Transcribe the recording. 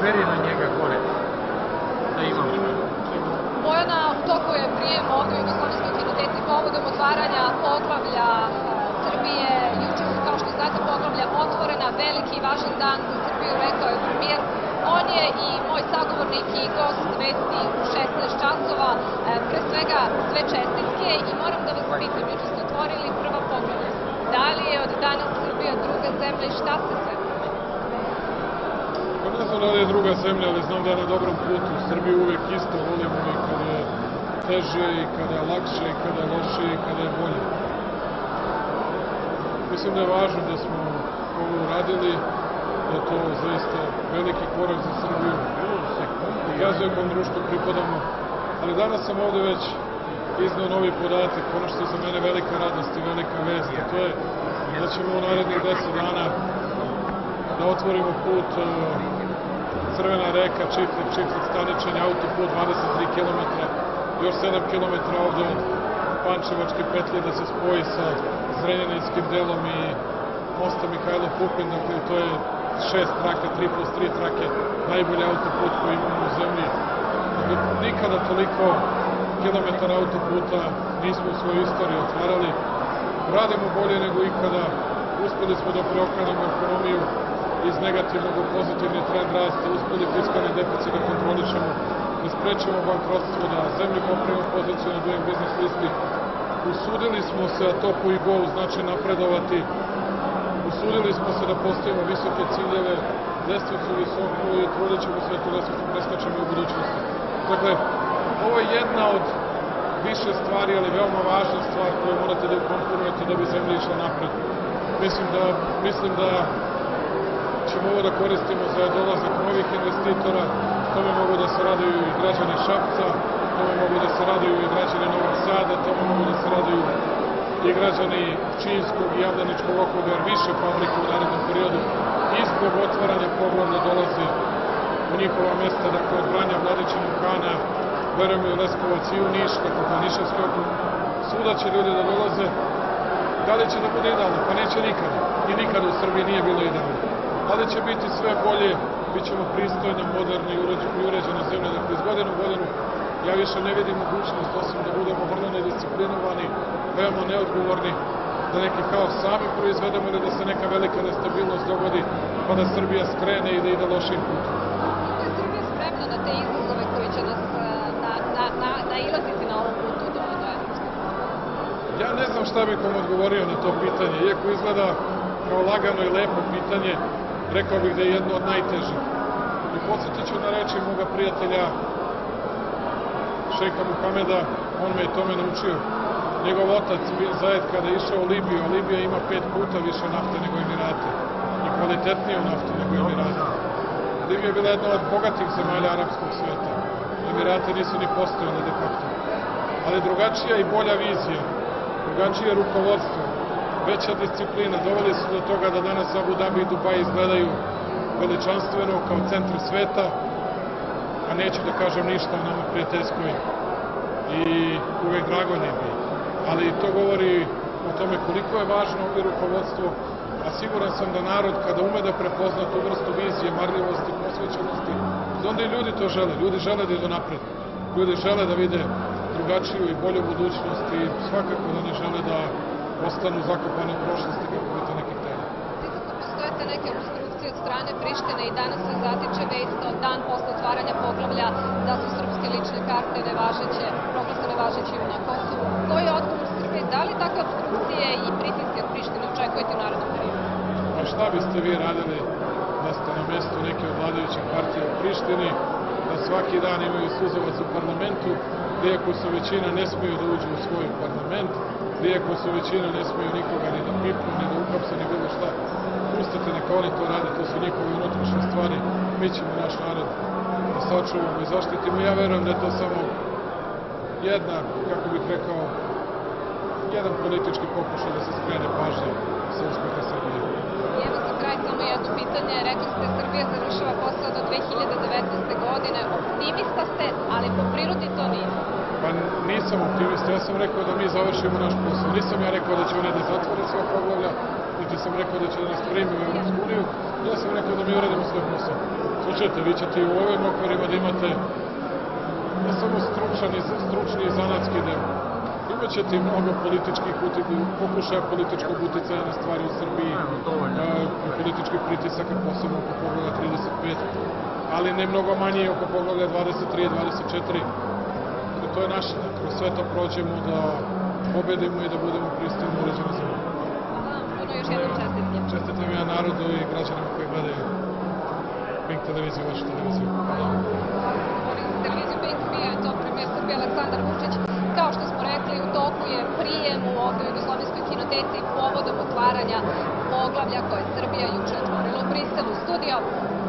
peri na njega gore, da imamo. Bojana, u toku je prijem ovdje u Jugoslovenskoj kinoteci povodom otvaranja poglavlja Srbije. Juče su, kao što znate, poglavlja otvorena, veliki i važan dan za Srbiju, rekao je premijer. On je i moj sagovornik i gost vesti u 16 časova. Pre svega sve čestitke i moram da vas pitam, juče ste otvorili prva poglavlja. Da li je od danas Srbija druga zemlja i šta se sve? Pa ne znam da li je druga zemlja, ali znam da je na dobrom putu. Srbiju uvek isto volimo i kada je teže, i kada je lakše, i kada je loše, i kada je bolje. Mislim da je važno da smo ovo uradili, da je to zaista veliki korak za Srbiju. Pokazuje kom društvu pripadamo. Ali danas sam ovde već iznao novi podatak, ono što je za mene velika radnost i velika vest, a to je da ćemo u narednih 10 dana da otvorimo put Crvena reka, Čiflet, Staničenje, autoput 23 km, još 7 km ovde od Pančevačke petlje da se spoji sa Zrenjaninskim delom i mosta Mihajlo Pupin, dakle to je 6 traka, 3+3 trake, najbolji autoput koji imamo u zemlji. Nikada toliko kilometara autoputa nismo u svojoj istoriji otvarali. Radimo bolje nego ikada, uspeli smo da preokrenemo ekonomiju iz negativnog u pozitivni trend rasta, uspeli fiskalni deficit da kontrolišemo, da sprečemo bankrotstvo, da zemlji popravimo poziciju na Doing Business listi. Usudili smo se, a to po i go znači napredovati, usudili smo se da postavimo visoke ciljeve, lestvicu visoku i trudit ćemo se da tu lestvicu preskačemo u budućnosti. Dakle, ovo je jedna od više stvari, ali veoma važna stvar koju morate da ukomponujete da bi zemlja išla napred. Mislim da ćemo ovo da koristimo za dolazak novih investitora, tome mogu da se raduju i građani Šapca, tome mogu da se raduju i građani Novog Sada, tome mogu da se raduju i građani Pčinjskog i Javdaničkog okruga, jer više fabrika u narednom periodu i zbog otvaranja poglavlja dolazi u njihova mesta, dakle od Vranja, Vladičina, Kana, verujem i u Leskovac i u Niš, tako da Nišavski okrug, svuda će ljudi da dolaze. Da li će da bude idealno? Pa neće nikada. I nikada u Srbiji nije bilo idealno. Ali će biti sve bolje, bit ćemo pristojna, moderna i uređena zemlja. Dakle, iz godine u godinu ja više ne vidim mogućnost, osim da budemo vrlo nedisciplinovani, veoma neodgovorni, da neki haos sami proizvedemo ili da se neka velika nestabilnost dogodi, pa da Srbija skrene i da ide lošim putom. Kako je Srbija spremna na te izazove koji će nas nailaziti na ovom putu do Evropske? Ja ne znam šta bih vam odgovorio na to pitanje, iako izgleda kao lagano i lepo pitanje, rekao bih da je jedno od najtežih. I podsjetit ću na reči moga prijatelja šejka Muhameda, on me je tome naučio. Njegov otac bin Zajed kada je išao u Libiju, a Libija ima 5 puta više nafte nego Emirate i kvalitetniju naftu nego Emirate. Libija je bila jedna od bogatih zemalja arapskog sveta. Emirate nisu ni postojali de facto. Ali drugačija i bolja vizija, drugačije rukovodstvo, veća disciplina, doveli su do toga da danas Abu Dhabi i Dubai izgledaju veličanstveno kao centar sveta, a neću da kažem ništa o nama prijateljskoj i uvek Dragonjevi. Ali to govori o tome koliko je važno i rukovodstvo, a siguran sam da narod kada ume da prepozna tu vrstu vizije, marljivosti, posvećenosti, da onda i ljudi to žele. Ljudi žele da idu napred. Ljudi žele da vide drugačiju i bolju budućnost i svakako da ne žele da ostanu zakopane u prošlosti kako bi to neki hteli. Svakako postoje te neke obstrukcije od strane Prištine i danas se zatiče vest od dan posle otvaranja poglavlja da su srpske lične karte nevažeće, proglasane važećim na Kosovu. Koji je odgovor Srbije? Da li takve obstrukcije i pritiske od Prištine očekujete u narednom periodu? Pa šta biste vi radili da ste na mestu neke od vladajućih partija u Prištini, da svaki dan imaju suzovac u parlamentu, gdje ako su većina ne smiju da uđu u svoj parlament, gdje ako su većina ne smiju nikoga ni da pipnu, ni da uhapse, ni bilo šta. Pustite neka oni to rade, to su njihove unutrašnje stvari. Mi ćemo naš narod da sačuvamo i zaštitimo. Ja verujem da je to samo jedna, kako bih rekao, jedan politički pokušaj da se skrene pažnja sa uspeha Srbije. I evo za kraj samo jedno pitanje. Rekli ste Srbija završava posao do 2019. godine. Optimista ste, ali po prirodi to nije. Pa nisam optimista, ja sam rekao da mi završimo naš posao. Nisam ja rekao da će oni da zatvore sva poglavlja, niti sam rekao da će da nas primi u Evropsku uniju. Ja sam rekao da mi uradimo svoj posao. Slušajte, vi ćete i u ovim okvirima da imate ne samo stručni i zanatski deo. Imaćete i mnogo političkih pokušaja političkog uticaja na stvari u Srbiji, političkih pritisaka, posebno oko poglavlja 35, ali ne mnogo manje oko poglavlja 23 i 24. To je naše, da kroz sve to prođemo, da pobedimo i da budemo pristojno uređena zemlja. Puno još jednom čestitke. Čestitam ja narodu i građanima koji gledaju Pink televiziju, vašu televiziju. Hvala. Televiziju Pink bio je to premijer Srbije Aleksandar Vučić. Kao što smo rekli, u toku je prijem u ovdje Jugoslovenskoj kinoteci povodom otvaranja poglavlja koje je Srbija juče otvorila u Briselu. Studio